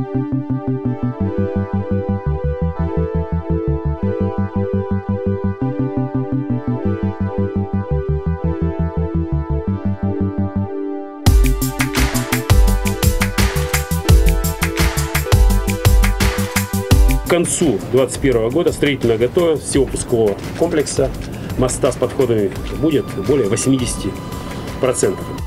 К концу 2021 года строительная готовность всего пускового комплекса моста с подходами будет более 80%.